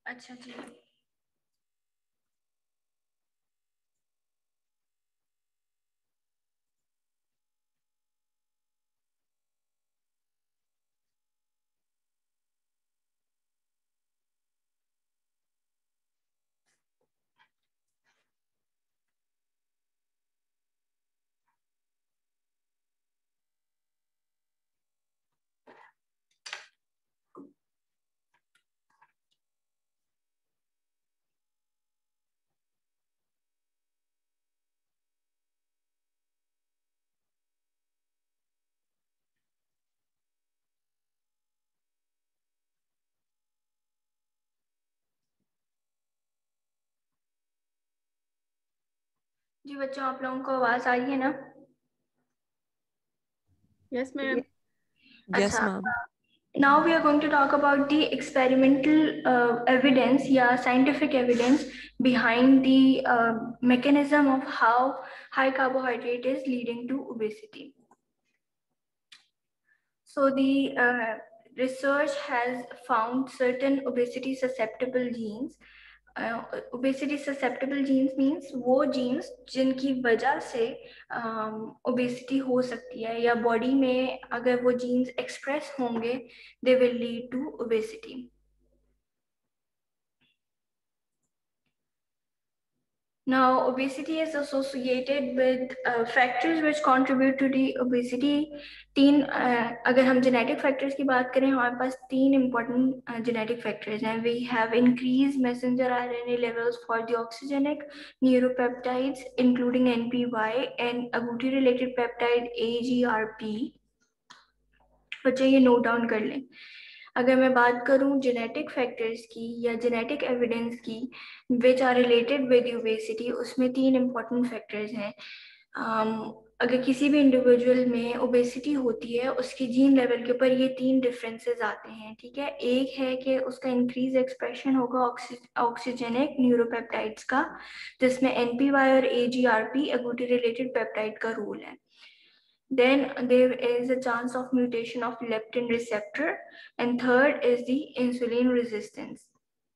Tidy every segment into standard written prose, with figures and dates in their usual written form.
अच्छा जी। जी बच्चों, आप लोगों को आवाज आ रही है ना? Yes ma'am. अच्छा। Yes ma'am. Now we are going to talk about the experimental evidence या scientific evidence behind the mechanism of how high carbohydrate is leading to obesity. So the research has found certain obesity susceptible genes. Obesity susceptible genes means वो genes जिनकी वजह से obesity हो सकती है या body में अगर वो genes express होंगे, they will lead to obesity. Now, obesity is associated with factors which contribute to the obesity. अगर हम genetic factors की बात करें, हमारे पास 3 important genetic factors हैं. We have increased messenger RNA levels for the oxygenic neuropeptides, including NPY and agouti-related peptide AGRP. बच्चे ये note down कर लें. अगर मैं बात करूं जेनेटिक फैक्टर्स की या जेनेटिक एविडेंस की which are related with obesity, उसमें 3 इम्पॉर्टेंट फैक्टर्स हैं. अगर किसी भी इंडिविजुअल में ओबेसिटी होती है, उसके जीन लेवल के ऊपर ये 3 डिफरेंसेस आते हैं. ठीक है, एक है कि उसका इंक्रीज एक्सप्रेशन होगा ऑक्सीजेनिक न्यूरोपेप्टाइड्स का, जिसमें एनपीवाई और एजीआरपी एगूटी रिलेटेड पेप्टाइड का रोल है. Then there is a chance of mutation of leptin receptor, and third is the insulin resistance.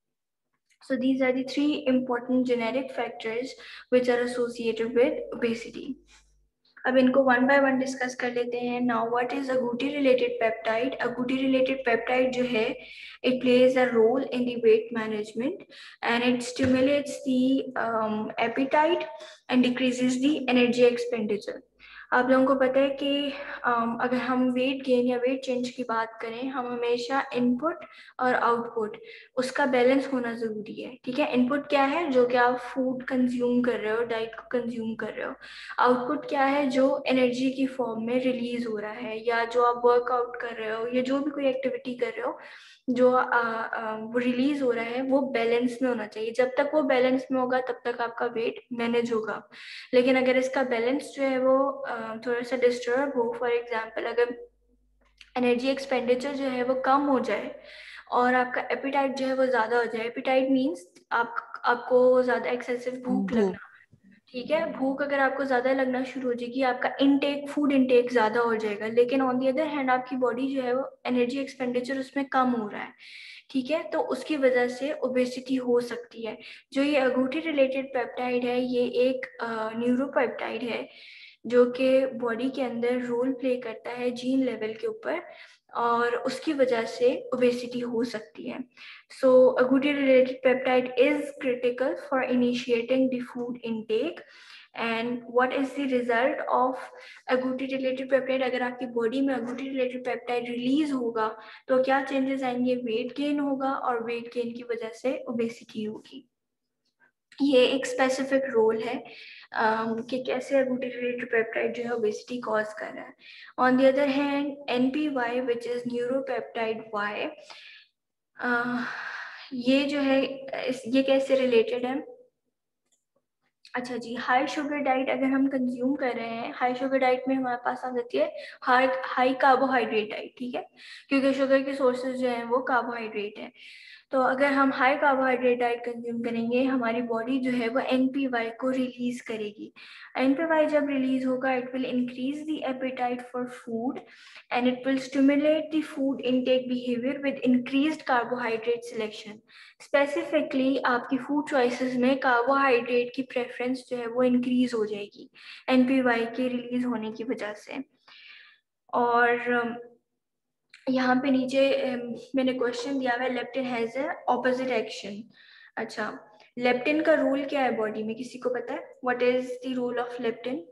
So these are the 3 important genetic factors which are associated with obesity. अब इनको one by one discuss कर लेते हैं. Now what is agouti related peptide? agouti related peptide जो है, it plays a role in the weight management and it stimulates the appetite and decreases the energy expenditure. आप लोगों को पता है कि अगर हम वेट गेन या वेट चेंज की बात करें, हम हमेशा इनपुट और आउटपुट उसका बैलेंस होना जरूरी है. ठीक है, इनपुट क्या है? जो कि आप फूड कंज्यूम कर रहे हो, डाइट को कंज्यूम कर रहे हो. आउटपुट क्या है? जो एनर्जी की फॉर्म में रिलीज हो रहा है, या जो आप वर्कआउट कर रहे हो या जो भी कोई एक्टिविटी कर रहे हो, जो वो रिलीज हो रहा है, वो बैलेंस में होना चाहिए. जब तक वो बैलेंस में होगा तब तक आपका वेट मैनेज होगा. लेकिन अगर इसका बैलेंस जो है वो थोड़ा सा डिस्टर्ब हो, फॉर एग्जाम्पल अगर एनर्जी एक्सपेंडिचर जो है वो कम हो जाए और आपका एपिटाइट जो है वो ज़्यादा हो जाए. एपिटाइट मीन्स आपको ज़्यादा एक्सेसिव भूख लगना. भूख। ठीक है, भूख अगर आपको ज़्यादा लगना शुरू हो जाएगी, आपका इनटेक फूड इनटेक ज़्यादा हो जाएगा, लेकिन ऑन दी अदर हैंड आपकी बॉडी जो है वो एनर्जी एक्सपेंडिचर उसमें कम हो रहा है. ठीक है, तो उसकी वजह से ओबेसिटी हो सकती है. जो ये agouti रिलेटेड पेप्टाइड है, ये एक न्यूरोपेप्टाइड है जो कि बॉडी के अंदर रोल प्ले करता है जीन लेवल के ऊपर, और उसकी वजह से ओबेसिटी हो सकती है. सो agouti related peptide is critical for initiating the food intake. And what is the result of agouti related peptide? अगर आपकी बॉडी में agouti related peptide रिलीज होगा तो क्या चेंजेस आएंगे? वेट गेन होगा, और वेट गेन की वजह से ओबेसिटी होगी. ये एक स्पेसिफिक रोल है कि कैसे agouti related peptide जो है ओबेसिटी कॉज कर रहा है. On the other hand NPY which is neuropeptide Y, ये जो है ये कैसे रिलेटेड है? अच्छा जी, हाई शुगर डाइट अगर हम कंज्यूम कर रहे हैं, हाई शुगर डाइट में हमारे पास आ जाती है हाई कार्बोहाइड्रेट डाइट. ठीक है, क्योंकि शुगर के सोर्सेज जो हैं वो कार्बोहाइड्रेट है. तो अगर हम हाई कार्बोहाइड्रेट डाइट कंज्यूम करेंगे, हमारी बॉडी जो है वो एनपीवाई को रिलीज करेगी। एनपीवाई जब रिलीज होगा, it will increase the appetite for food and it will stimulate the food intake behaviour with increased carbohydrate selection. Specifically आपकी फूड चॉइसेस में कार्बोहाइड्रेट की प्रेफरेंस जो है वो इंक्रीज हो जाएगी एनपीवाई के रिलीज होने की वजह से। और यहाँ पे नीचे मैंने क्वेश्चन दिया हुआ है, leptin has a opposite action. अच्छा, लेप्टिन का रोल क्या है बॉडी में, किसी को पता है? What is the role of leptin?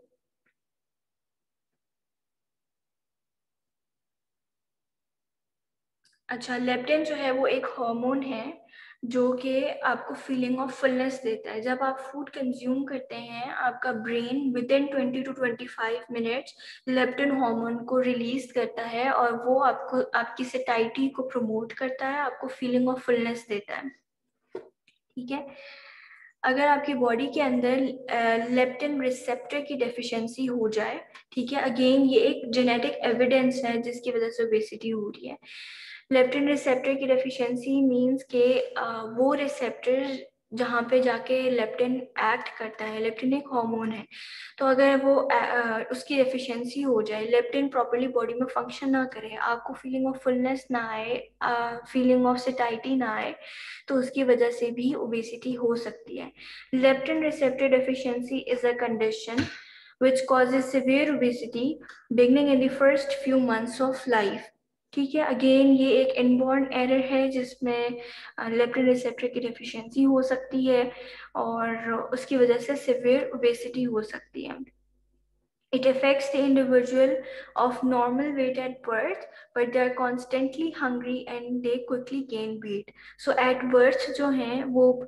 अच्छा, लेप्टिन जो है वो एक हार्मोन है जो कि आपको फीलिंग ऑफ फुलनेस देता है। जब आप फूड कंज्यूम करते हैं, आपका brain within 20 to 25 minutes leptin hormone को रिलीज करता है और वो आपको आपकी सैटिस्फैक्शन को प्रमोट करता है, आपको फीलिंग ऑफ फुलनेस देता है। ठीक है, अगर आपकी बॉडी के अंदर लेप्टिन रिसेप्टर की डेफिशिएंसी हो जाए, ठीक है, अगेन ये एक जेनेटिक एविडेंस है जिसकी वजह से ओबेसिटी हो रही है। लेप्टिन रिसेप्टर की डेफिशिएंसी मींस के वो रिसेप्टर जहाँ पे जाके लेप्टिन एक्ट करता है, लेप्टिन एक हार्मोन है, तो अगर वो उसकी डेफिशिएंसी हो जाए, लेप्टिन प्रॉपर्ली बॉडी में फंक्शन ना करे, आपको फीलिंग ऑफ फुलनेस ना आए, फीलिंग ऑफ सेटाइटी ना आए, तो उसकी वजह से भी ओबेसिटी हो सकती है। Leptin receptor deficiency is a condition which causes severe obesity beginning in the first few months of life। ठीक है, अगेन ये एक इनबॉर्न एरर है जिसमें लेप्टिन रिसेप्टर की डेफिशिएंसी हो सकती है और उसकी वजह से सिवियर ओबेसिटी हो सकती है। It affects the individual of normal weight at birth, but they are constantly hungry and they quickly gain weight. So at birth जो हैं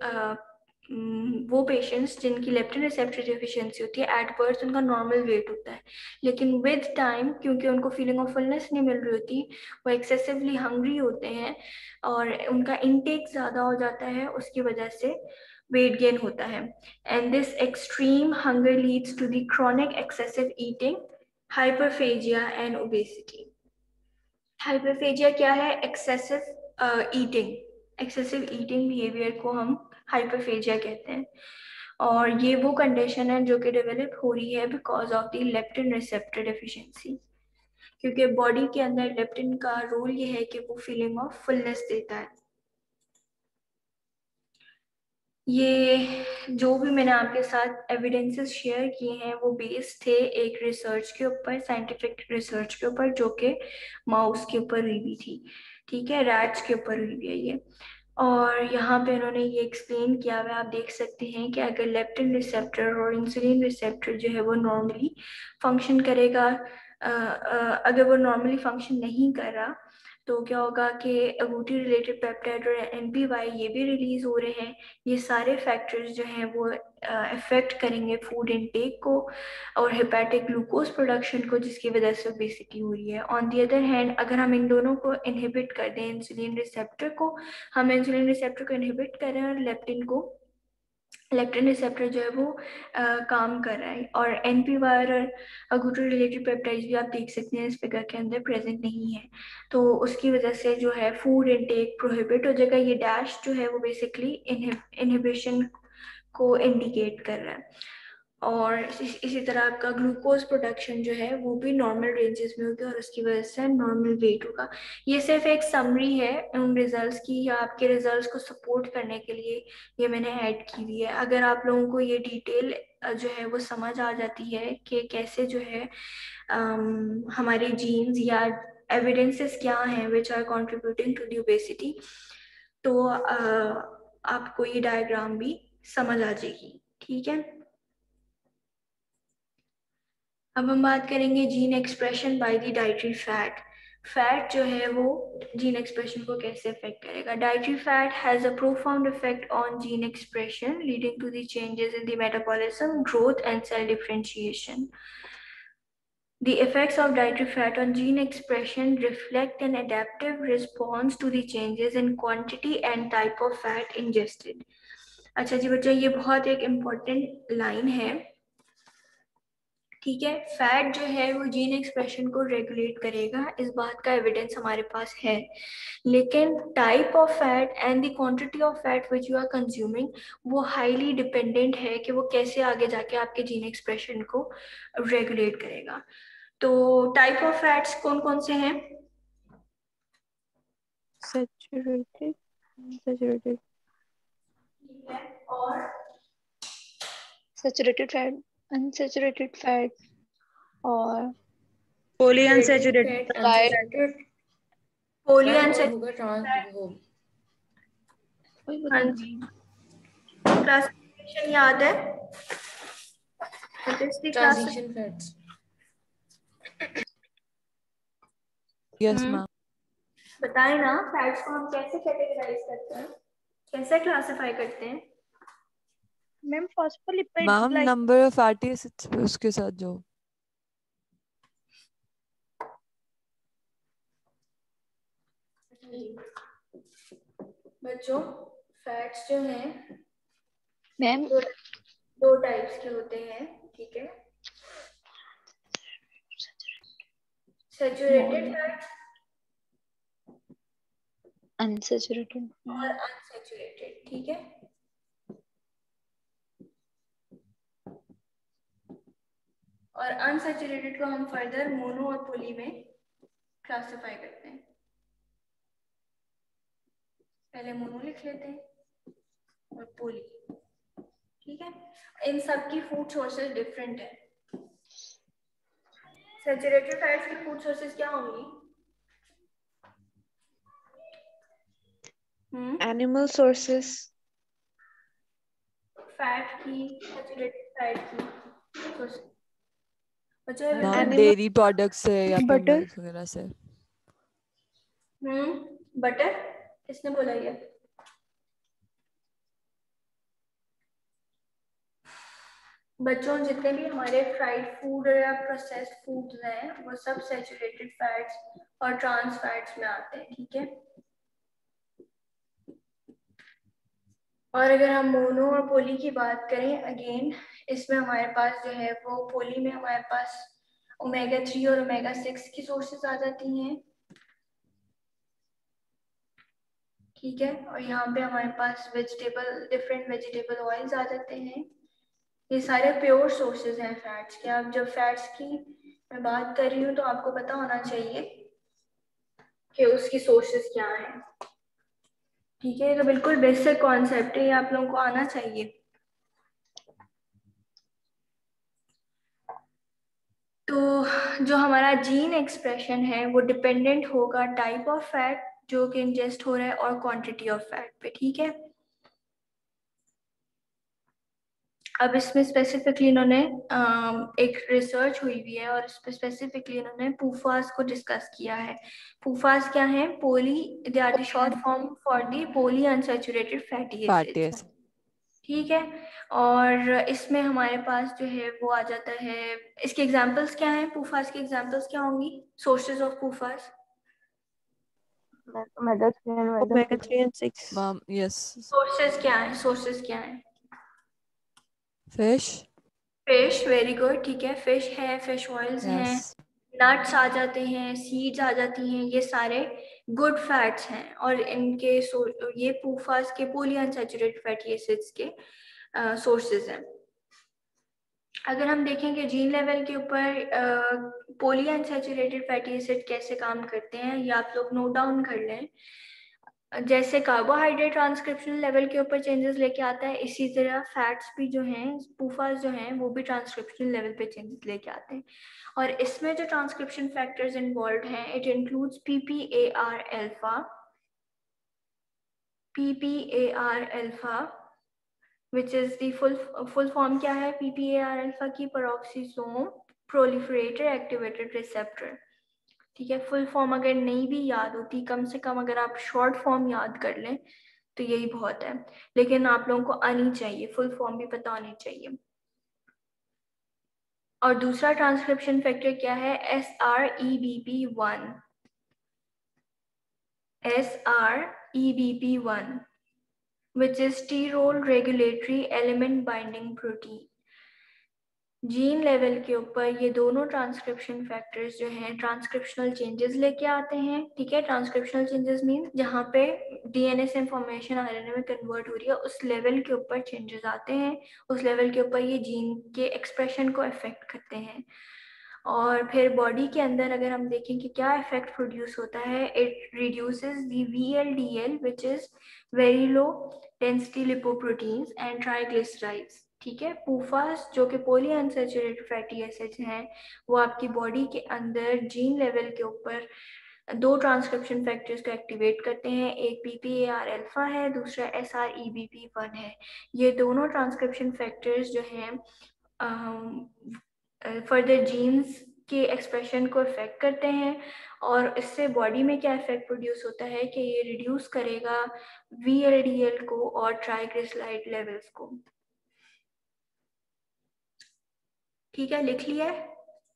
वो पेशेंट्स जिनकी लेप्टिन रिसेप्टर डेफिशिएंसी होती है, एट बर्थ उनका नॉर्मल वेट होता है, लेकिन विद टाइम क्योंकि उनको फीलिंग ऑफ फुलनेस नहीं मिल रही होती, वो एक्सेसिवली हंग्री होते हैं और उनका इनटेक ज़्यादा हो जाता है, उसकी वजह से वेट गेन होता है। And this extreme hunger leads to the chronic excessive eating, hyperphagia and obesity। Hyperphagia क्या है? Excessive eating. Excessive eating behaviour को हम हाइपरफेजिया कहते हैं और ये वो कंडीशन है जो कि डेवलप हो रही है because of the leptin receptor deficiency, क्योंकि बॉडी के अंदर लेप्टिन का रोल ये है कि वो फीलिंग ऑफ फुलनेस देता है। ये जो भी मैंने आपके साथ एविडेंसेस शेयर किए हैं वो बेस्ड थे एक रिसर्च के ऊपर, साइंटिफिक रिसर्च के ऊपर, जो कि माउस के ऊपर हुई हुई थी। ठीक है, रैट्स के ऊपर हुई हुई है ये। और यहाँ पे उन्होंने ये एक्सप्लेन किया हुआ है, आप देख सकते हैं कि अगर लेप्टिन रिसेप्टर और इंसुलिन रिसेप्टर जो है वो नॉर्मली फंक्शन करेगा, अगर वो नॉर्मली फंक्शन नहीं कर रहा तो क्या होगा कि अगूटी रिलेटेड पेप्टाइड और एनपीवाई ये भी रिलीज हो रहे हैं। ये सारे फैक्टर्स जो हैं वो अफेक्ट करेंगे फूड इनटेक को और हेपेटिक ग्लूकोज प्रोडक्शन को, जिसकी वजह से ओबेसिटी हो रही है। ऑन दी अदर हैंड, अगर हम इन दोनों को इनहिबिट कर दें, इंसुलिन रिसेप्टर को, हम इंसुलिन रिसेप्टर को इनहिबिट कर रहे हैं और लेप्टिन रिसेप्टर जो है वो काम कर रहा है, और एनपीवाई और अगूटी रिलेटेड पेप्टाइड्स भी आप देख सकते हैं इस फिगर के अंदर प्रेजेंट नहीं है, तो उसकी वजह से जो है फूड इनटेक प्रोहिबिट हो जाएगा। ये डैश जो है वो बेसिकली इनहिबिशन को इंडिकेट कर रहा है और इसी तरह आपका ग्लूकोज प्रोडक्शन जो है वो भी नॉर्मल रेंजेस में होगा और उसकी वजह से नॉर्मल वेट होगा। ये सिर्फ एक समरी है उन रिजल्ट्स की, या आपके रिजल्ट्स को सपोर्ट करने के लिए ये मैंने ऐड की हुई है। अगर आप लोगों को ये डिटेल जो है वो समझ आ जाती है कि कैसे जो है हमारे जीन्स या एविडेंसेस क्या हैं which are contributing to the obesity, तो आपको ये डायग्राम भी समझ आ जाएगी। ठीक है, अब हम बात करेंगे gene expression by the dietary fat. Fat जो है वो जीन एक्सप्रेशन को कैसे अफेक्ट करेगा? Dietary fat has a profound effect on gene expression leading to the changes in the metabolism, growth and cell differentiation. The effects of dietary fat on gene expression reflect an adaptive response to the changes in quantity and type of fat ingested। अच्छा जी बच्चों, ये बहुत एक important line है ठीक है, fat जो है वो जीन एक्सप्रेशन को रेगुलेट करेगा, इस बात का एविडेंस हमारे पास है। लेकिन type of fat and the quantity of fat which you are consuming वो हाईली डिपेंडेंट है कि वो कैसे आगे जाके आपके जीन एक्सप्रेशन को रेगुलेट करेगा। तो टाइप ऑफ फैट्स कौन कौन से हैं? सैचुरेटेड, अनसैचुरेटेड, ठीक है, और सैचुरेटेड फैट, अनसैचुरेटेड फैट और poly saturated unsaturated, fat, diet unsaturated, poly ma'am और अनसैचुरेटेड होगा ट्रांस वो वही बता रही हूँ। क्लासिफिकेशन याद है? What is the transition fats. Yes ma'am. बताएं ना, फैट्स को हम कैसे कैटेगराइज करते हैं, कैसे क्लासिफाई करते हैं? Ma'am phospholipid ma'am number of fatty acids पे उसके साथ जो बच्चों, फैट्स जो हैं मैम दो टाइप्स के होते हैं, ठीक है? सैचुरेटेड फैट्स अनसैचुरेटेड और अनसैचुरेटेड, ठीक है? और अनसैचुरेटेड को हम फर्दर मोनो और पोली में क्लासिफाई करते हैं। पहले मोनो लिख लेते हैं और पोली, ठीक है? इन सब की फूड सोर्सेज डिफरेंट है। सैचुरेटेड फैट्स की फूड सोर्सेज क्या होंगी? एनिमल सोर्सेस, फैट की, सैचुरेटेड फैट की सोर्सेज। मैम डेयरी प्रोडक्ट्स से या फिर बटर, मिल्क वगैरह से। बटर, किसने बोला ये? बच्चों, जितने भी हमारे फ्राइड फूड या प्रोसेस्ड फूड्स हैं वो सब सैचुरेटेड फैट्स और ट्रांस फैट्स में आते हैं, ठीक है? और अगर हम मोनो और पोली की बात करें, अगेन इसमें हमारे पास जो है वो पोली में हमारे पास ओमेगा 3 और ओमेगा 6 की सोर्सेज आ जाती हैं, ठीक है? और यहाँ पे हमारे पास वेजिटेबल, डिफरेंट वेजिटेबल ऑयल्स आ जाते हैं। ये सारे प्योर सोर्सेज हैं फैट्स के। अब जब फैट्स की मैं बात कर रही हूँ तो आपको पता होना चाहिए कि उसकी सोर्सेज क्या हैं, ठीक है? तो बिल्कुल बेसिक कॉन्सेप्ट है, ये आप लोगों को आना चाहिए। तो जो हमारा जीन एक्सप्रेशन है वो डिपेंडेंट होगा टाइप ऑफ फैट जो कि इंजेस्ट हो रहा है और क्वांटिटी ऑफ फैट पे, ठीक है? अब इसमें स्पेसिफिकली इन्होंने एक रिसर्च हुई हुई है और इस पे स्पेसिफिकली इन्होंने पूफास को डिस्कस किया है। पूफास क्या है? Poly, they are the short form for the poly unsaturated fatty fatty acids, acid. ठीक है? और इसमें हमारे पास जो है वो आ जाता है, इसके एग्जांपल्स क्या हैं? पूफास के एग्जांपल्स क्या होंगी? Sources of PUFAs, omega 3 and 6। Ma'am yes. Sources क्या है? सोर्सेज क्या है? फिश। फिश, वेरी गुड, ठीक है? फिश है, फिश ऑयल्स हैं, यस। नट्स आ जाते हैं, सीड्स आ जाती हैं, ये सारे गुड फैट्स हैं और इनके ये पूफास के पोली अनसैचुरेटेड फैटी एसिड्स के सोर्सेज हैं। अगर हम देखेंगे जीन लेवल के ऊपर पोली अनसैचुरेटेड फैटी एसिड कैसे काम करते हैं, ये आप लोग नोट डाउन कर लें। जैसे कार्बोहाइड्रेट ट्रांसक्रिप्शन लेवल के ऊपर चेंजेस लेके आता है, इसी तरह फैट्स भी जो हैं, पूफास जो हैं, वो भी ट्रांसक्रिप्शन लेवल पे चेंजेस लेके आते हैं। और इसमें जो ट्रांसक्रिप्शन फैक्टर्स इन्वॉल्व हैं, it includes PPAR alpha, PPAR alpha which is the full form क्या है PPAR अल्फा की? पेरोक्सिसोम प्रोलिफरेटर एक्टिवेटेड रिसेप्टर, ठीक है? फुल फॉर्म अगर नहीं भी याद होती, कम से कम अगर आप शॉर्ट फॉर्म याद कर लें तो यही बहुत है, लेकिन आप लोगों को आनी चाहिए, फुल फॉर्म भी पता होनी चाहिए। और दूसरा ट्रांसक्रिप्शन फैक्टर क्या है? SREBP1, SREBP1 which is T-role regulatory element binding protein, gene level के ऊपर ये दोनों ट्रांसक्रिप्शन फैक्टर्स जो हैं ट्रांसक्रिप्शनल चेंजेस लेके आते हैं। ठीक है, ट्रांसक्रिप्शनल चेंजेस मीन जहाँ पे डीएनए से इंफॉर्मेशन आरएनए में कन्वर्ट हो रही है, उस लेवल के ऊपर चेंजेस आते हैं, उस लेवल के ऊपर ये जीन के एक्सप्रेशन को अफेक्ट करते हैं। और फिर बॉडी के अंदर अगर हम देखें कि क्या इफेक्ट प्रोड्यूस होता है, it reduces the VLDL which is very low density lipoproteins and triglycerides. ठीक है, पूफास जो कि पॉली अनसैचुरेटेड फैटी एसिड्स हैं, वो आपकी बॉडी के अंदर जीन लेवल के ऊपर दो ट्रांसक्रिप्शन फैक्टर्स को एक्टिवेट करते हैं। एक PPAR अल्फा है, दूसरा SREBP1 है। ये दोनों ट्रांसक्रिप्शन फैक्टर्स जो हैं फर्दर जीन्स के एक्सप्रेशन को इफेक्ट करते हैं। और इससे बॉडी में क्या इफेक्ट प्रोड्यूस होता है कि ये रिड्यूस करेगा VLDL को और ट्राइग्लिसराइड लेवल्स को। ठीक है, लिख लिया है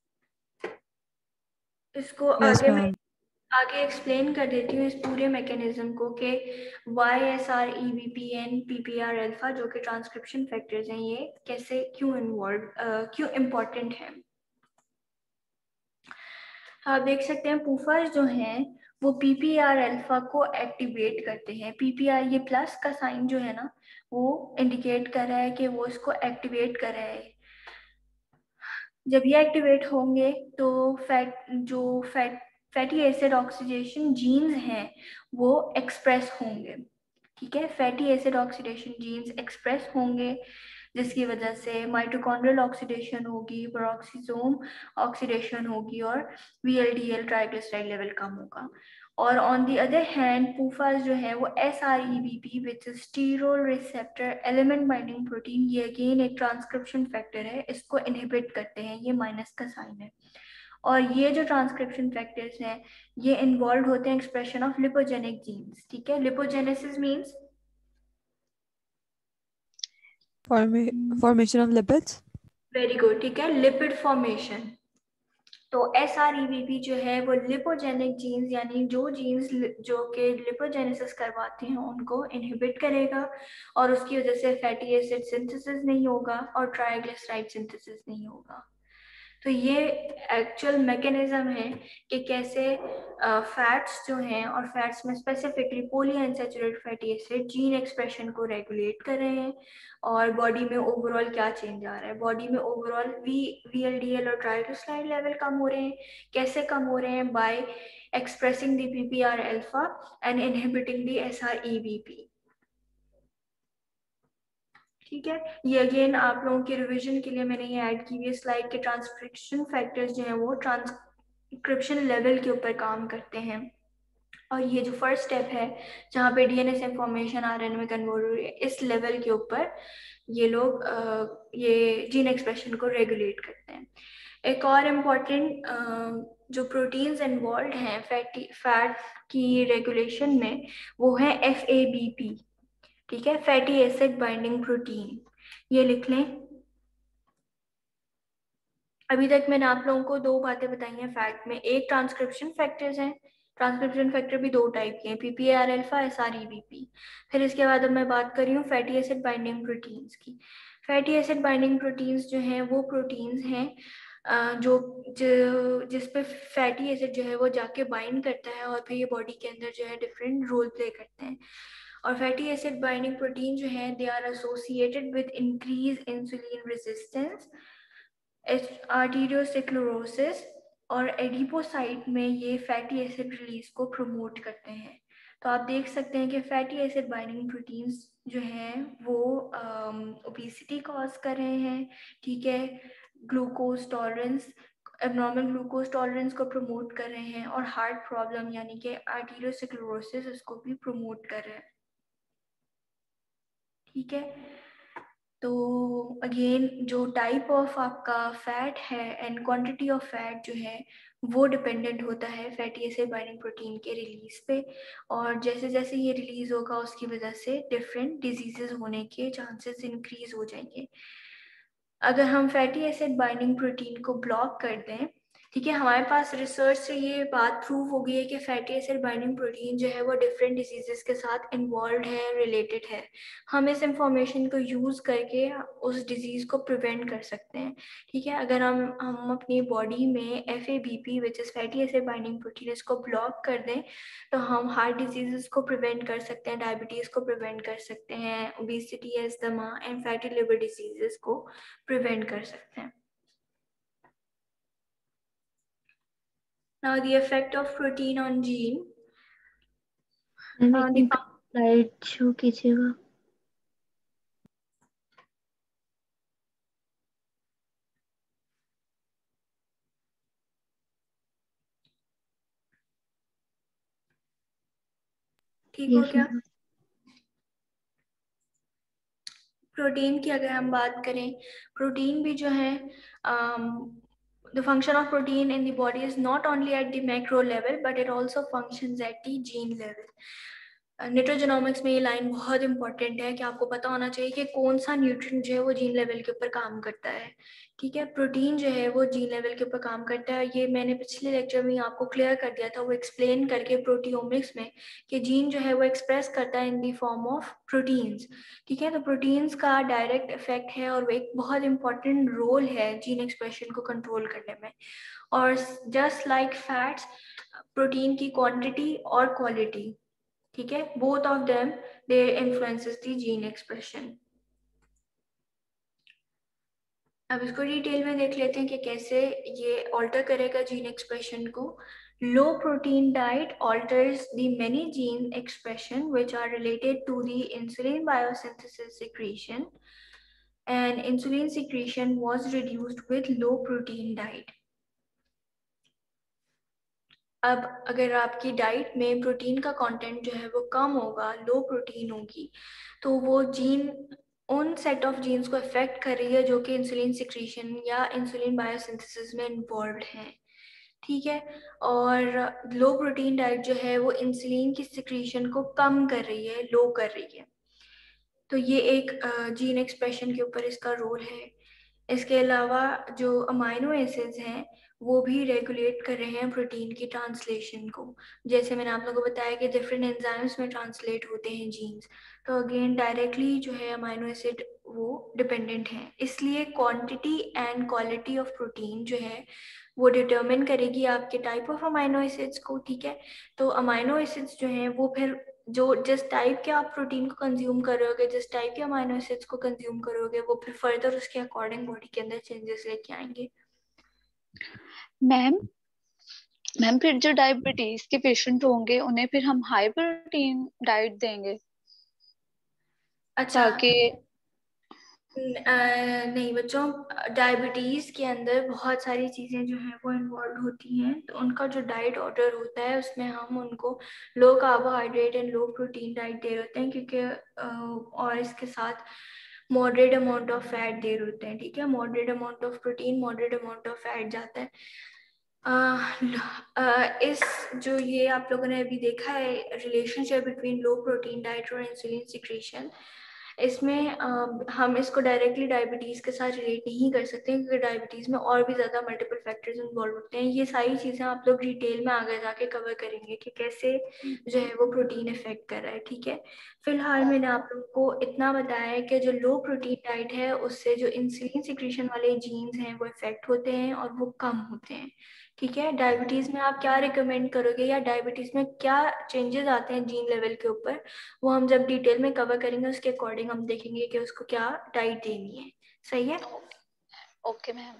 इसको। Yes, आगे मैं ma'am. आगे एक्सप्लेन कर देती हूँ इस पूरे मैकेनिज्म को कि YSREBPN PPR अल्फा जो कि ट्रांसक्रिप्शन फैक्टर्स हैं, ये कैसे क्यों इम्पोर्टेंट है। आप देख सकते हैं पूफास जो हैं वो PPR अल्फा को एक्टिवेट करते हैं। PPR ये प्लस का साइन जो है ना, वो इंडिकेट कर रहा है कि वो इसको एक्टिवेट कर रहा है। जब ये एक्टिवेट होंगे तो फैटी एसिड ऑक्सीडेशन जीन्स हैं वो एक्सप्रेस होंगे। ठीक है, fatty acid oxidation genes express होंगे, जिसकी वजह से माइटोकॉन्ड्रियल ऑक्सीडेशन होगी, पेरोक्सिसोम ऑक्सीडेशन होगी और VLDL ट्राइग्लिसराइड लेवल कम होगा। और on the other hand PUFAs जो है वो SREBP which is sterol receptor element binding protein, ये अगेन एक ट्रांसक्रिप्शन फैक्टर है, इसको इनहिबिट करते हैं, ये माइनस का साइन है। और ये जो ट्रांसक्रिप्शन फैक्टर्स हैं ये इन्वॉल्व होते हैं एक्सप्रेशन ऑफ लिपोजेनिक जीन्स। ठीक है, lipogenesis means Formation of lipids. Very good. ठीक है, लिपिड फॉर्मेशन। तो SREBP जो है वो लिपोजेनिक जीन्स यानी जो जीन्स जो कि लिपोजेनेसिस करवाते हैं उनको इनहिबिट करेगा, और उसकी वजह से फैटी एसिड सिंथेसिस नहीं होगा और ट्राइग्लिसराइड सिंथेसिस नहीं होगा। तो ये एक्चुअल मैकेनिज्म है कि कैसे फैट्स जो हैं, और फैट्स में specifically poly unsaturated fatty acid gene expression को रेगुलेट कर रहे हैं, और बॉडी में ओवरऑल क्या चेंज आ रहा है। बॉडी में ओवरऑल VLDL और ट्राइग्लिसराइड लेवल कम हो रहे हैं। कैसे कम हो रहे हैं? By expressing the PPR alpha and inhibiting the SREBP। ठीक है, ये अगेन आप लोगों के रिवीजन के लिए मैंने ये ऐड की हुई है स्लाइड के। ट्रांसक्रिप्शन फैक्टर्स जो हैं वो ट्रांसक्रिप्शन लेवल के ऊपर काम करते हैं, और ये जो फर्स्ट स्टेप है जहाँ पे DNA से इंफॉर्मेशन RNA में कन्वर्ट हो रही है, इस लेवल के ऊपर ये लोग ये जीन एक्सप्रेशन को रेगुलेट करते हैं। एक और इम्पॉर्टेंट जो प्रोटीन्स इन्वॉल्व हैं फैट की रेगुलेशन में, वो है FABP। ठीक है, फैटी एसिड बाइंडिंग प्रोटीन, ये लिख लें। अभी तक मैंने आप लोगों को दो बातें बताई हैं फैट में। एक ट्रांसक्रिप्शन फैक्टर्स हैं, ट्रांसक्रिप्शन फैक्टर भी दो टाइप के हैं, PPAR अल्फा, SREBP। फिर इसके बाद अब मैं बात कर रही हूँ फैटी एसिड बाइंडिंग प्रोटीन्स की। फैटी एसिड बाइंडिंग प्रोटीन्स जो हैं वो प्रोटीन्स हैं जिस पे फैटी एसिड जो है वो जाके बाइंड करता है, और फिर ये बॉडी के अंदर जो है डिफरेंट रोल प्ले करते हैं। और फैटी एसिड बाइंडिंग प्रोटीन जो है they are associated with increase insulin resistance, arteriosclerosis और एडिपोसाइट में ये फैटी एसिड रिलीज को प्रमोट करते हैं। तो आप देख सकते हैं कि फैटी एसिड बाइंडिंग प्रोटीन्स जो हैं वो ओबेसिटी कॉज कर रहे हैं। ठीक है, glucose tolerance, abnormal glucose tolerance को प्रमोट कर रहे हैं, और हार्ट प्रॉब्लम यानी कि आर्टीरियोस्क्लेरोसिस उसको भी प्रमोट कर रहे हैं। ठीक है, तो अगेन जो टाइप ऑफ आपका फैट है एंड क्वांटिटी ऑफ फैट जो है वो डिपेंडेंट होता है फैटी एसिड बाइंडिंग प्रोटीन के रिलीज पे, और जैसे जैसे ये रिलीज होगा उसकी वजह से डिफरेंट डिजीजेस होने के चांसेस इंक्रीज हो जाएंगे। अगर हम फैटी एसिड बाइंडिंग प्रोटीन को ब्लॉक कर दें, ठीक है, हमारे पास रिसर्च से ये बात प्रूव हो गई है कि फैटी एसिड बाइंडिंग प्रोटीन जो है वो डिफरेंट डिजीजेस के साथ इन्वॉल्व है, रिलेटेड है। हम इस इंफॉर्मेशन को यूज करके उस डिजीज को प्रिवेंट कर सकते हैं। ठीक है, अगर हम अपनी बॉडी में FABP which is fatty acid binding protein इसको ब्लॉक कर दें तो हम हार्ट डिजीजेस को प्रिवेंट कर सकते हैं, डायबिटीज को प्रिवेंट कर सकते हैं, obesity, asthma and fatty liver diseases को प्रिवेंट कर सकते हैं। Now the effect of protein on gene. Slide show कीजिएगा। ठीक हो क्या? प्रोटीन की अगर हम बात करें, प्रोटीन भी जो है the function of protein in the body is not only at the macro level but it also functions at the gene level. न्यूट्रोजेनोमिक्स में ये लाइन बहुत इंपॉर्टेंट है कि आपको पता होना चाहिए कि कौन सा न्यूट्रिएंट जो है वो जीन लेवल के ऊपर काम करता है। ठीक है, प्रोटीन जो है वो जीन लेवल के ऊपर काम करता है। ये मैंने पिछले लेक्चर में आपको क्लियर कर दिया था, वो एक्सप्लेन करके प्रोटियोमिक्स में कि जीन जो है वो एक्सप्रेस करता है in the form of proteins. ठीक है, तो प्रोटीन्स का डायरेक्ट इफेक्ट है और वो एक बहुत इंपॉर्टेंट रोल है जीन एक्सप्रेशन को कंट्रोल करने में। और जस्ट लाइक फैट्स, प्रोटीन की क्वांटिटी और क्वालिटी, ठीक है, both of them they influences the gene expression. अब इसको डिटेल में देख लेते हैं कि कैसे ये ऑल्टर करेगा जीन एक्सप्रेशन को। Low protein diet alters the many gene expression which are related to the insulin biosynthesis secretion and insulin secretion was reduced with low protein diet. अब अगर आपकी डाइट में प्रोटीन का कंटेंट जो है वो कम होगा, लो प्रोटीन होगी, तो वो जीन उन सेट ऑफ जीन्स को अफेक्ट कर रही है जो कि इंसुलिन सिक्रीशन या इंसुलिन बायोसिंथेसिस में इन्वॉल्व हैं। ठीक है, और लो प्रोटीन डाइट जो है वो इंसुलिन की सिक्रीशन को कम कर रही है, लो कर रही है। तो ये एक जीन एक्सप्रेशन के ऊपर इसका रोल है। इसके अलावा जो अमाइनो एसिड्स हैं वो भी रेगुलेट कर रहे हैं प्रोटीन की ट्रांसलेशन को। जैसे मैंने आप लोगों को बताया कि डिफरेंट एंजाइम्स में ट्रांसलेट होते हैं जीन्स, तो अगेन डायरेक्टली जो है अमाइनो एसिड वो डिपेंडेंट हैं। इसलिए quantity and quality of protein जो है वो डिटरमिन करेगी आपके टाइप ऑफ अमाइनो एसिड्स को। ठीक है, तो अमाइनो एसिड्स जो हैं वो फिर जो जिस टाइप के आप प्रोटीन को कंज्यूम करोगे, जिस टाइप के अमाइनो एसिड्स को कंज्यूम करोगे, वो फिर फर्दर उसके अकॉर्डिंग बॉडी के अंदर चेंजेस लेके आएंगे। मैम फिर जो डायबिटीज के पेशेंट होंगे उन्हें फिर हम हाई प्रोटीन डाइट देंगे? अच्छा, ताकि नहीं बच्चों, डायबिटीज के अंदर बहुत सारी चीजें जो हैं वो इन्वॉल्व होती हैं, तो उनका जो डाइट ऑर्डर होता है उसमें हम उनको low carbohydrate and low protein diet दे रहे होते हैं, क्योंकि और इसके साथ मॉडरेट अमाउंट ऑफ फैट दे रहे होते हैं। ठीक है, moderate amount of protein, moderate amount of fat जाता है। इस जो ये आप लोगों ने अभी देखा है relationship between low protein diet और इंसुलिन सिक्रीशन, इसमें हम इसको डायरेक्टली डायबिटीज़ के साथ रिलेट नहीं कर सकते, क्योंकि डायबिटीज़ में और भी ज़्यादा मल्टीपल फैक्टर्स इन्वॉल्व होते हैं। ये सारी चीज़ें आप लोग डिटेल में आगे जाके कवर करेंगे कि कैसे जो है वो प्रोटीन इफेक्ट कर रहा है। ठीक है, फिलहाल मैंने आप लोगों को इतना बताया है कि जो लो प्रोटीन डाइट है उससे जो इंसुलिन सिक्रीशन वाले जीन्स हैं वो इफेक्ट होते हैं और वो कम होते हैं। ठीक है, डायबिटीज़ में आप क्या रिकमेंड करोगे या डायबिटीज़ में क्या चेंजेस आते हैं जीन लेवल के ऊपर, वो हम जब डिटेल में कवर करेंगे उसके अकॉर्डिंग हम देखेंगे कि उसको क्या डाइट देनी है। सही है? Okay ma'am.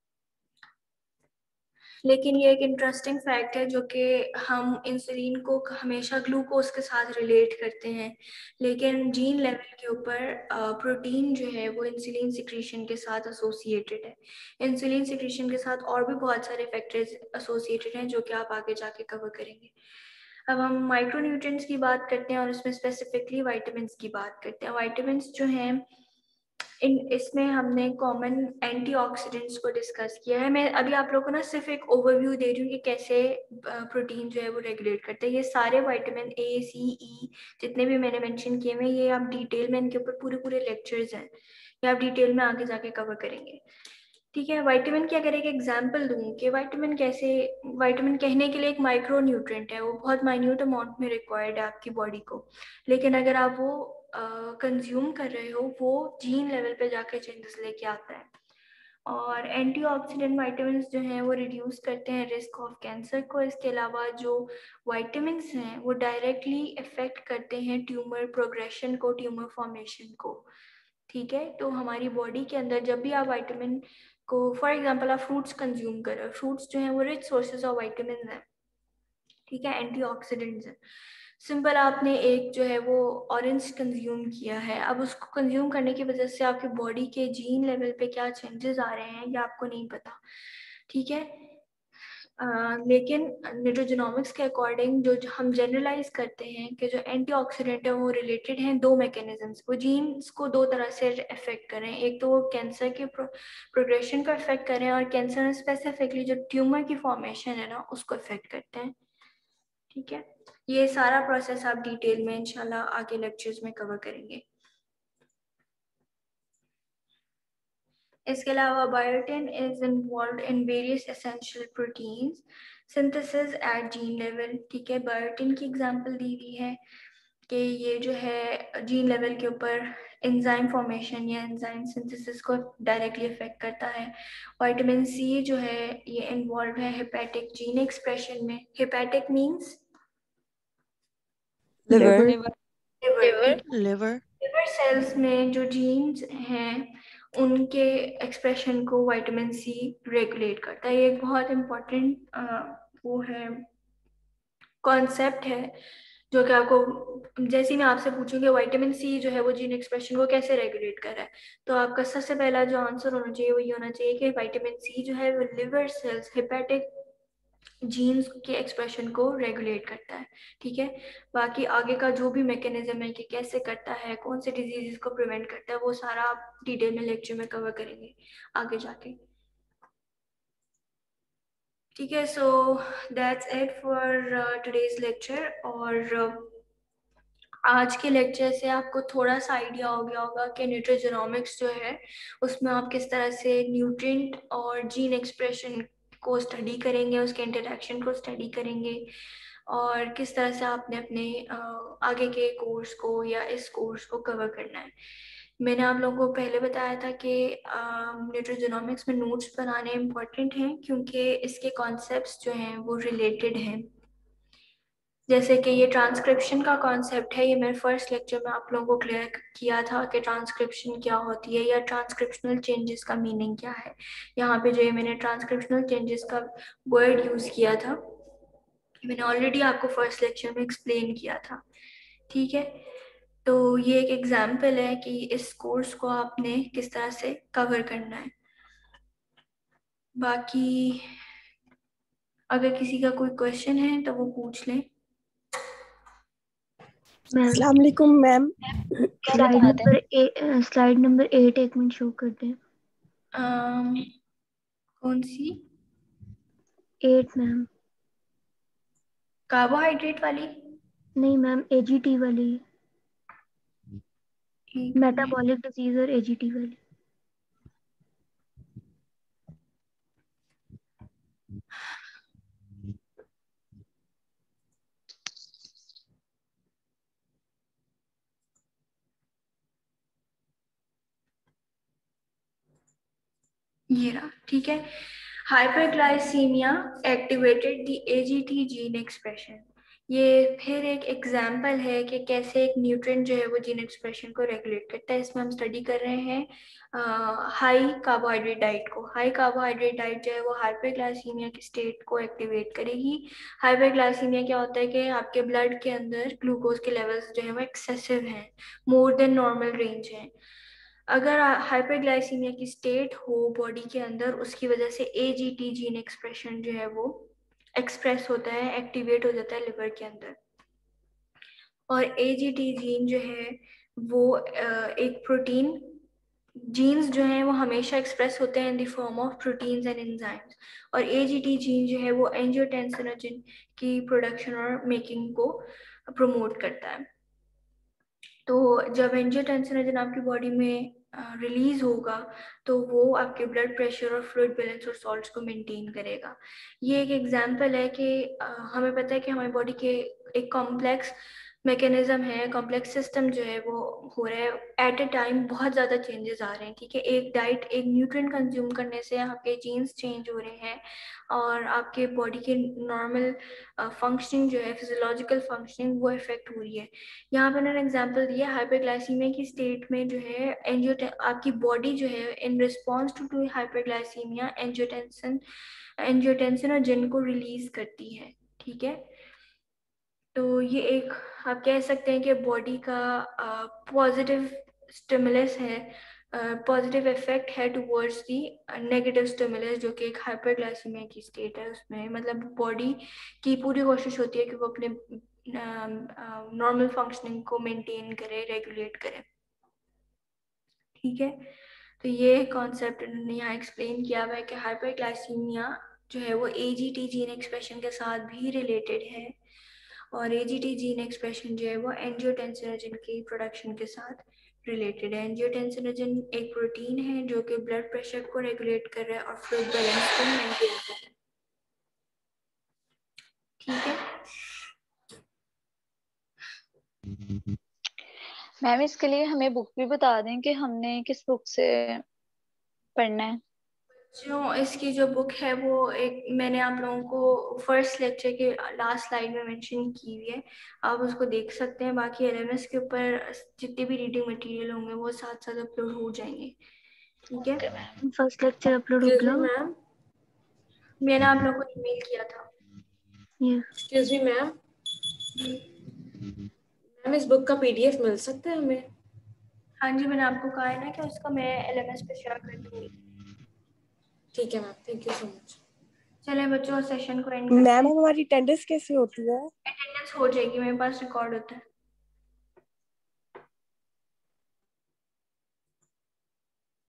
लेकिन ये एक इंटरेस्टिंग फैक्ट है जो कि हम इंसुलिन को हमेशा ग्लूकोज के साथ रिलेट करते हैं, लेकिन जीन लेवल के ऊपर प्रोटीन जो है वो इंसुलिन सिक्रीशन के साथ एसोसिएटेड है। इंसुलिन सिक्रीशन के साथ और भी बहुत सारे फैक्टर्स एसोसिएटेड हैं जो कि आप आगे जाके कवर करेंगे। अब हम माइक्रोन्यूट्रिएंट्स की बात करते हैं और उसमें स्पेसिफिकली वाइटामिन्स की बात करते हैं। वाइटामिन्स जो हैं इसमें हमने कॉमन एंटीऑक्सीडेंट्स को डिस्कस किया है। मैं अभी आप लोगों को ना सिर्फ एक ओवरव्यू दे रही हूँ कि कैसे प्रोटीन जो है वो रेगुलेट करते हैं। ये सारे विटामिन A, C, E जितने भी मैंने मेंशन किए हुए, ये आप डिटेल में इनके ऊपर पूरे लेक्चर्स हैं, ये आप डिटेल में आगे जाके कवर करेंगे। ठीक है, विटामिन की अगर एक एग्जांपल दूं कि विटामिन कैसे, विटामिन कहने के लिए एक माइक्रो न्यूट्रिएंट है, वो बहुत माइन्यूट अमाउंट में रिक्वायर्ड है आपकी बॉडी को, लेकिन अगर आप वो कंज्यूम कर रहे हो वो जीन लेवल पे जाके चेंजेस लेके आता है। और एंटीऑक्सीडेंट विटामिन्स जो हैं वो रिड्यूस करते हैं रिस्क ऑफ कैंसर को। इसके अलावा जो विटामिन्स हैं वो डायरेक्टली इफेक्ट करते हैं ट्यूमर प्रोग्रेशन को, ट्यूमर फॉर्मेशन को। ठीक है, तो हमारी बॉडी के अंदर जब भी आप विटामिन को, फॉर एग्जांपल आप फ्रूट्स कंज्यूम कर रहे हो, फ्रूट्स जो हैं वो रिच सोर्सेज ऑफ विटामिन हैं, ठीक है, एंटीऑक्सीडेंट्स हैं। सिंपल आपने एक जो है वो ऑरेंज कंज्यूम किया है, अब उसको कंज्यूम करने की वजह से आपकी बॉडी के जीन लेवल पे क्या चेंजेस आ रहे हैं ये आपको नहीं पता, ठीक है। लेकिन न्यूट्रोजेनोमिक्स के अकॉर्डिंग जो हम जनरलाइज करते हैं कि जो एंटीऑक्सीडेंट है वो रिलेटेड हैं दो मैकेनिज्म्स, वो जीन्स को दो तरह से इफेक्ट करें, एक तो वो कैंसर के प्रोग्रेशन को इफेक्ट करें, और कैंसर में स्पेसिफिकली जो ट्यूमर की फॉर्मेशन है ना उसको इफेक्ट करते हैं। ठीक है, ये सारा प्रोसेस आप डिटेल में इंशाल्लाह आगे लेक्चर्स में कवर करेंगे। इसके अलावा biotin is involve in various essential proteins synthesis at gene level. ठीक है, बायोटिन की एग्जांपल दी हुई है कि ये जो है जीन लेवल के ऊपर एंजाइम फॉर्मेशन या एंजाइम सिंथेसिस को डायरेक्टली इफेक्ट करता है। विटामिन सी जो है ये इन्वॉल्व है हेपेटिक जीन एक्सप्रेशन में। Hepatic means liver. Liver. Liver cells में जो जीन्स हैं उनके एक्सप्रेशन को विटामिन सी रेगुलेट करता है। ये एक बहुत इम्पोर्टेंट वो है, कॉन्सेप्ट है, जो कि आपको, जैसे ही मैं आपसे पूछूंगी विटामिन सी जो है वो जीन एक्सप्रेशन को कैसे रेगुलेट कर रहा है, तो आपका सबसे पहला जो आंसर होना चाहिए वो ये होना चाहिए कि विटामिन सी जो है वो लिवर सेल्स हेपेटिक जीन्स के एक्सप्रेशन को रेगुलेट करता है। ठीक है, बाकी आगे का जो भी मैकेनिज्म है कि कैसे करता है, कौन से डिजीजेस को प्रिवेंट करता है, वो सारा आप डिटेल में लेक्चर में कवर करेंगे आगे जाके। ठीक है, so that's it for today's lecture. और आज के लेक्चर से आपको थोड़ा सा आइडिया हो गया होगा कि न्यूट्रोजेनोमिक्स जो है उसमें आप किस तरह से न्यूट्रिएंट और जीन एक्सप्रेशन को स्टडी करेंगे, उसके इंटरेक्शन को स्टडी करेंगे, और किस तरह से आपने अपने आगे के कोर्स को या इस कोर्स को कवर करना है। मैंने आप लोगों को पहले बताया था कि न्यूट्रोजेनोमिक्स में नोट्स बनाने इम्पोर्टेंट हैं क्योंकि इसके कॉन्सेप्ट्स जो हैं वो रिलेटेड हैं। जैसे कि ये ट्रांसक्रिप्शन का कॉन्सेप्ट है, ये मैंने फर्स्ट लेक्चर में आप लोगों को क्लियर किया था कि ट्रांसक्रिप्शन क्या होती है या ट्रांसक्रिप्शनल चेंजेस का मीनिंग क्या है। यहाँ पे जो ये मैंने ट्रांसक्रिप्शनल चेंजेस का वर्ड यूज़ किया था, मैंने ऑलरेडी आपको फर्स्ट लेक्चर में एक्सप्लेन किया था। ठीक है, तो ये एक एग्जाम्पल है कि इस कोर्स को आपने किस तरह से कवर करना है। बाकी अगर किसी का कोई क्वेश्चन है तो वो पूछ लें। अस्सलाम वालेकुम मैम। स्लाइड नंबर 8 एक मिनट शो कर दें। कौन सी? 8 मैम। कार्बोहाइड्रेट वाली? नहीं मैम, एजीटी वाली, एक मिनट। मेटाबॉलिक डिजीज और एजीटी वाली। ये रहा, ठीक है। Hyperglycaemia activated the AGT gene expression. ये फिर एक एग्जाम्पल है कि कैसे एक न्यूट्रिएंट जो है वो जीन एक्सप्रेशन को रेगुलेट करता है। इसमें हम स्टडी कर रहे हैं हाई कार्बोहाइड्रेट डाइट को। हाई कार्बोहाइड्रेट डाइट जो है वो हाइपरग्लाइसीमिया की स्टेट को एक्टिवेट करेगी। हाइपरग्लाइसीमिया क्या होता है कि आपके ब्लड के अंदर ग्लूकोज के लेवल्स जो है वो एक्सेसिव हैं, मोर देन नॉर्मल रेंज हैं। अगर हाइपरग्लाइसीमिया की स्टेट हो बॉडी के अंदर, उसकी वजह से एजीटी जीन एक्सप्रेशन जो है वो एक्सप्रेस होता है, एक्टिवेट हो जाता है लिवर के अंदर। और एजीटी जीन जो है वो एक प्रोटीन, जीन्स जो हैं वो हमेशा एक्सप्रेस होते हैं in the form of proteins and enzymes, और एजीटी जीन जो है वो एंजियोटेंसिनोजन की प्रोडक्शन और मेकिंग को प्रमोट करता है। तो जब एंजियोटेंसिनोजन आपकी बॉडी में रिलीज होगा तो वो आपके ब्लड प्रेशर और फ्लूइड बैलेंस और सॉल्ट्स को मेंटेन करेगा। ये एक एग्जांपल है कि हमें पता है कि हमारी बॉडी के एक कॉम्प्लेक्स मैकेनिज्म है, कॉम्प्लेक्स सिस्टम जो है वो हो रहा है एट ए टाइम, बहुत ज़्यादा चेंजेस आ रहे हैं। ठीक है, एक डाइट, एक न्यूट्रिएंट कंज्यूम करने से आपके जीन्स चेंज हो रहे हैं और आपके बॉडी के नॉर्मल फंक्शनिंग जो है, फिजियोलॉजिकल फंक्शनिंग, वो इफेक्ट हो रही है। यहाँ पे मैंने एग्जांपल दिया हाइपरग्लाइसीमिया की स्टेट में जो है आपकी बॉडी जो है in response to hyperglycaemia angiotensin और जिन को रिलीज करती है। ठीक है, तो ये एक आप कह सकते हैं कि बॉडी का पॉजिटिव स्टिमुलस है, पॉजिटिव इफेक्ट है टुवर्ड्स दी नेगेटिव स्टिमुलस, जो कि एक हाइपरग्लाइसीमिया की स्टेट है। उसमें मतलब बॉडी की पूरी कोशिश होती है कि वो अपने नॉर्मल फंक्शनिंग को मेंटेन करे, रेगुलेट करे। ठीक है, तो ये कॉन्सेप्ट इन्होंने यहाँ एक्सप्लेन किया हुआ है कि हाइपरग्लाइसीमिया जो है वो एजीटी जीन एक्सप्रेशन के साथ भी रिलेटेड है, और एजीटी जीन एक्सप्रेशन जो है वो एंजियोटेंसिनोजन की प्रोडक्शन के साथ रिलेटेड है। एंजियोटेंसिनोजन एक प्रोटीन है जो कि ब्लड प्रेशर को रेगुलेट कर रहा है और फ्लूइड बैलेंस को मेंटेन कर रहा है। ठीक है मैम, इसके लिए हमें बुक भी बता दें कि हमने किस बुक से पढ़ना है। जो इसकी जो बुक है वो एक मैंने आप लोगों को फर्स्ट लेक्चर के लास्ट स्लाइड में मेंशन की हुई है, आप उसको देख सकते हैं। बाकी एलएमएस के ऊपर जितने भी रीडिंग मटेरियल होंगे वो साथ साथ अपलोड हो जाएंगे। ठीक है, फर्स्ट लेक्चर अपलोड हो गया मैम, मैंने आप लोगों को ईमेल किया था। एक्सक्यूज मी मैम, मैम इस बुक का पीडीएफ मिल सकता है हमें? हाँ जी, मैंने आपको कहा है ना कि उसका मैं एलएमएस पे शेयर कर दूंगी। ठीक है ma'am, thank you so much. चले बच्चों, सेशन को एंड करते हैं। मैम हमारी अटेंडेंस कैसे होती है? अटेंडेंस हो जाएगी, मेरे पास रिकॉर्ड होता है।